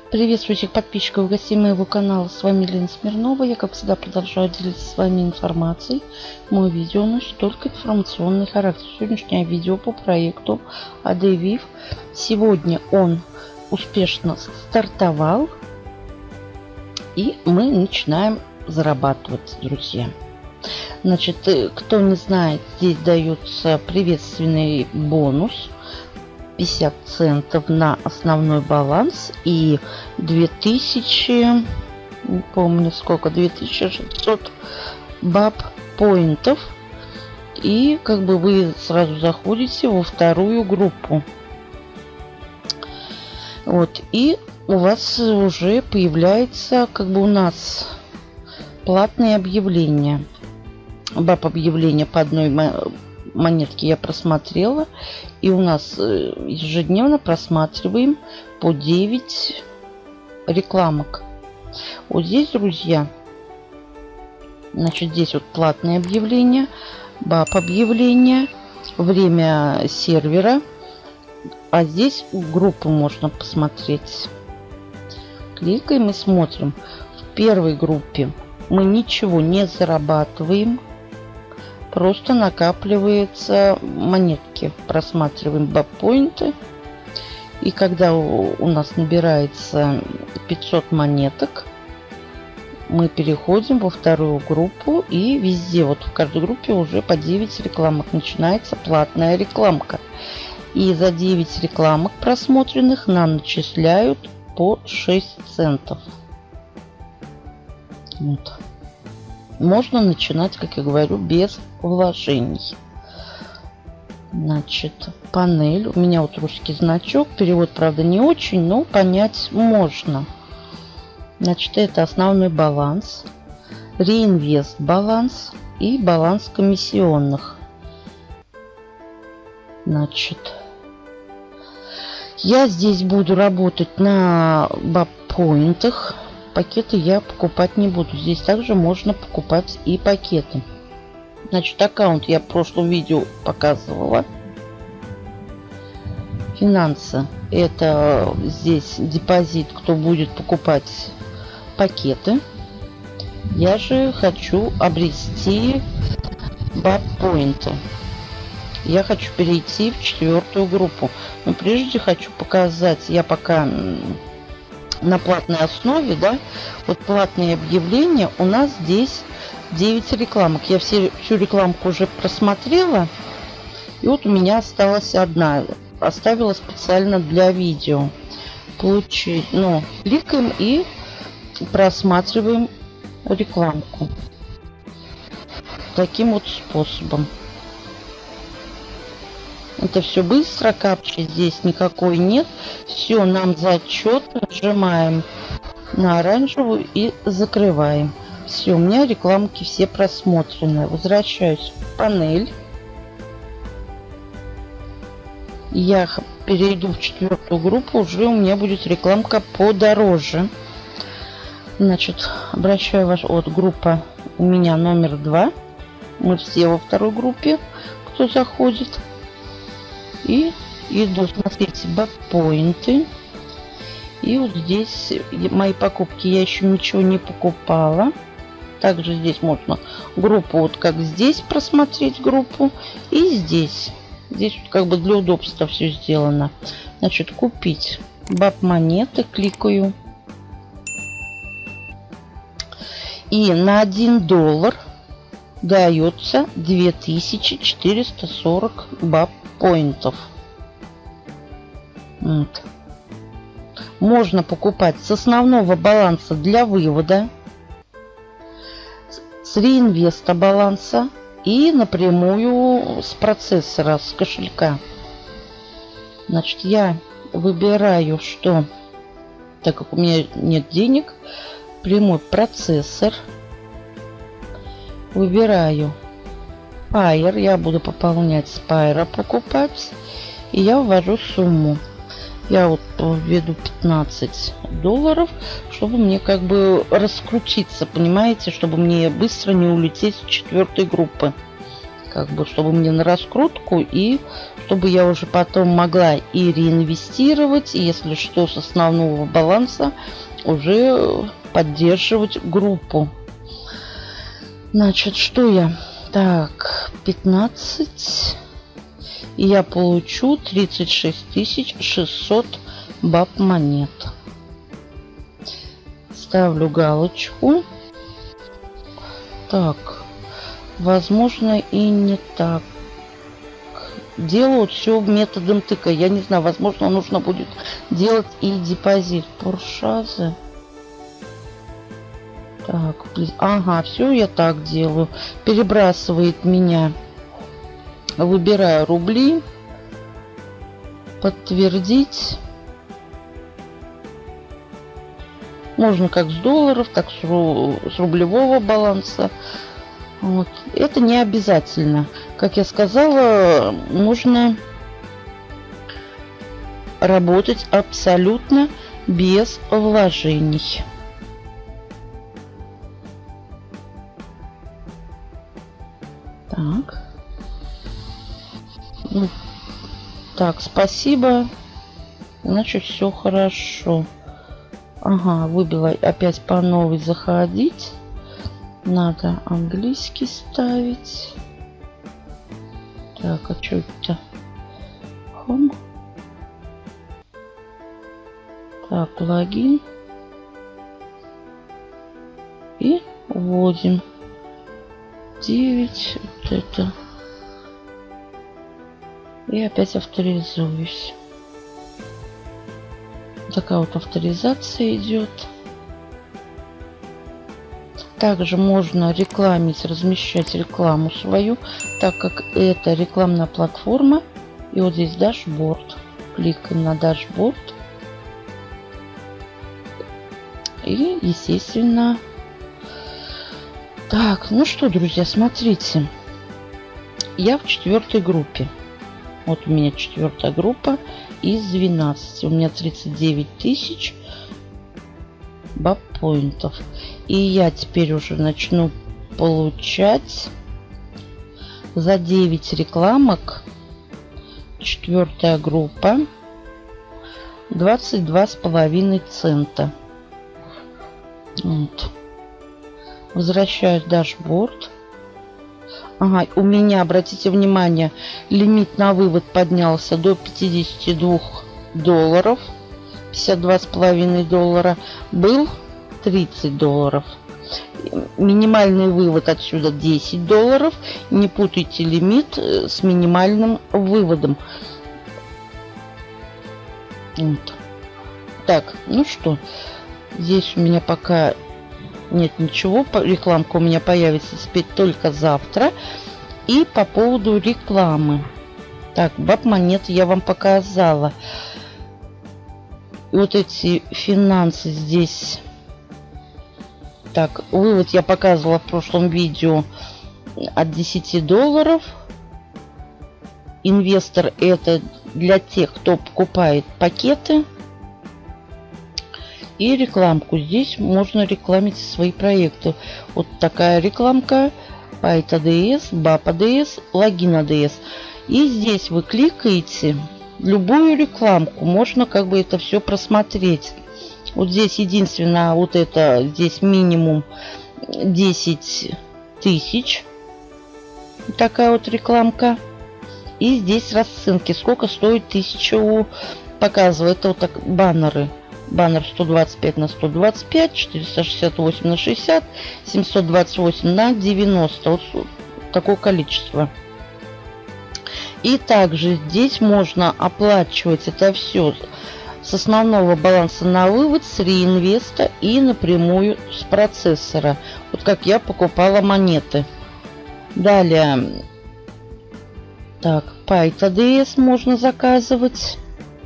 Приветствую всех подписчиков и гостей моего канала. С вами Лена Смирнова. Я, как всегда, продолжаю делиться с вами информацией. Мой видео носит только информационный характер. Сегодняшнее видео по проекту ADVIV. Сегодня он успешно стартовал. И мы начинаем зарабатывать, друзья. Значит, кто не знает, здесь дается приветственный бонус. 50 центов на основной баланс и 2000, не помню сколько, 2600 баб поинтов. И как бы вы сразу заходите во вторую группу. Вот, и у вас уже появляется, как бы у нас платные объявления. Баб объявления по одной монетки я просмотрела. И у нас ежедневно просматриваем по 9 рекламок. Вот здесь, друзья, значит, здесь вот платные объявления, баб объявления, время сервера. А здесь группу можно посмотреть. Кликаем и смотрим. В первой группе мы ничего не зарабатываем. Просто накапливаются монетки. Просматриваем баб-поинты. И когда у нас набирается 500 монеток, мы переходим во вторую группу. И везде, вот в каждой группе уже по 9 рекламок начинается платная рекламка. И за 9 рекламок просмотренных нам начисляют по 6 центов. Вот. Можно начинать, как я говорю, без вложений. Значит, панель. У меня вот русский значок. Перевод, правда, не очень, но понять можно. Значит, это основной баланс, реинвест баланс и баланс комиссионных. Значит, я здесь буду работать на баб-поинтах. Пакеты я покупать не буду. Здесь также можно покупать и пакеты. Значит, аккаунт я в прошлом видео показывала. Финансы. Это здесь депозит, кто будет покупать пакеты. Я же хочу обрести баб-поинты. Я хочу перейти в 4-ю группу. Но прежде хочу показать, я пока на платной основе, да, вот платные объявления, у нас здесь 9 рекламок. Я всю рекламку уже просмотрела, и вот у меня осталась одна, оставила специально для видео. Получить, ну, кликаем и просматриваем рекламку таким вот способом. Это все быстро, капчи здесь никакой нет. Все, нам зачет. Нажимаем на оранжевую и закрываем. Все, у меня рекламки все просмотрены. Возвращаюсь в панель. Я перейду в 4-ю группу. Уже у меня будет рекламка подороже. Значит, обращаю вас. Вот группа у меня номер 2. Мы все во второй группе, кто заходит. И иду, смотрите, баб-поинты. И вот здесь мои покупки. Я еще ничего не покупала. Также здесь можно группу, вот как здесь просмотреть группу. И здесь. Здесь вот как бы для удобства все сделано. Значит, купить баб-монеты. Кликаю. И на $1 дается 2440 баб-поинтов. Вот. Можно покупать с основного баланса для вывода, с реинвеста баланса и напрямую с процессора, с кошелька. Значит, я выбираю, что, так как у меня нет денег, прямой процессор. Выбираю Pair. Я буду пополнять с Pair, покупать. И я ввожу сумму. Я вот введу $15, чтобы мне как бы раскрутиться, понимаете, чтобы мне быстро не улететь с 4-й группы. как бы, чтобы мне на раскрутку, и чтобы я уже потом могла и реинвестировать, и если что, с основного баланса уже поддерживать группу. Значит, что я? Так, 15. И я получу 36 600 баб монет. Ставлю галочку. Так, возможно, и не так. Делают все методом тыка. Я не знаю, возможно, нужно будет делать и депозит. Пуршазы. Так, ага, все я так делаю. Перебрасывает меня. Выбираю рубли. Подтвердить. Можно как с долларов, так с рублевого баланса. Вот. Это не обязательно. Как я сказала, нужно работать абсолютно без вложений. Так. Ну, так, спасибо. Значит, все хорошо. Ага, выбила опять по новой заходить. Надо английский ставить. Так, а что это? Home. Так, логин. И вводим 9. Вот это. И опять авторизуюсь. Такая вот авторизация идет. Также можно рекламить, размещать рекламу свою, так как это рекламная платформа. И вот здесь дашборд. Кликаем на дашборд. И, естественно... Так, ну что, друзья, смотрите. Я в 4-й группе. Вот у меня 4-я группа из 12. У меня 39 тысяч баб-поинтов. И я теперь уже начну получать за 9 рекламок. 4-я группа. 22,5 цента. Вот. Возвращаюсь в дашборд. Ага, у меня, обратите внимание, лимит на вывод поднялся до 52 долларов. 52,5 доллара. Был 30 долларов. Минимальный вывод отсюда 10 долларов. Не путайте лимит с минимальным выводом. Вот. Так, ну что, здесь у меня пока нет ничего. Рекламка у меня появится теперь только завтра. И по поводу рекламы. Так, баб монет я вам показала. Вот эти финансы здесь. Так, вывод я показывала в прошлом видео от 10 долларов. Инвестор — это для тех, кто покупает пакеты. И рекламку. Здесь можно рекламить свои проекты. Вот такая рекламка. Пайт ADS, БАП ADS, логин ADS. И здесь вы кликаете любую рекламку. Можно как бы это все просмотреть. Вот здесь единственное, вот это здесь минимум 10 тысяч. Такая вот рекламка. И здесь расценки. Сколько стоит 1000, показывает. Это вот так баннеры. Баннер 125 на 125, 468 на 60, 728 на 90. Вот такое количество. И также здесь можно оплачивать это все с основного баланса на вывод, с реинвеста и напрямую с процессора. Вот как я покупала монеты. Далее. Так, Пайт ADS можно заказывать.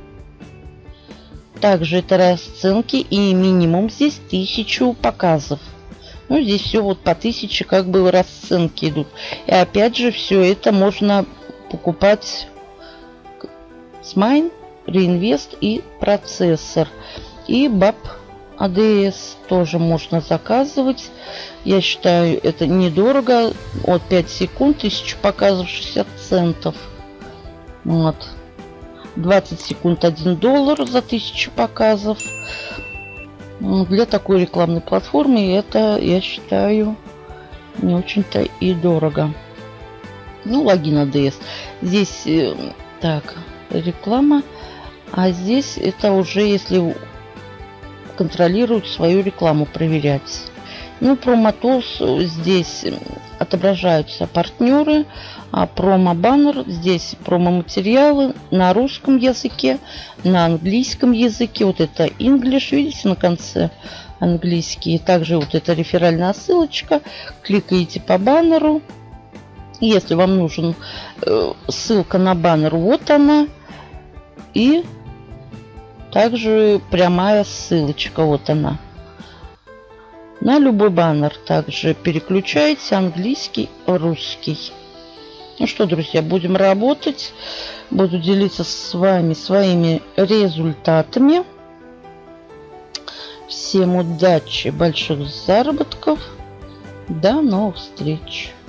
Также это расценки, и минимум здесь 1000 показов. Ну, здесь все вот по 1000 как бы расценки идут. И опять же все это можно покупать с Mine, реинвест и процессор. И БАП ADS тоже можно заказывать. Я считаю, это недорого. От 5 секунд, 1000 показов, 60 центов. Вот. 20 секунд $1 за 1000 показов. Для такой рекламной платформы это, я считаю, не очень-то и дорого. Ну, логин ADS. Здесь так, реклама. А здесь это уже если контролируют свою рекламу, проверять. Ну, промо-тулс здесь отображаются партнеры, а промо-баннер здесь промо-материалы на русском языке, на английском языке. Вот это English, видите, на конце английский. Также вот эта реферальная ссылочка. Кликаете по баннеру. Если вам нужен ссылка на баннер, вот она. И также прямая ссылочка, вот она. На любой баннер также переключаете английский, русский. Ну что, друзья, будем работать. Буду делиться с вами своими результатами. Всем удачи, больших заработков. До новых встреч.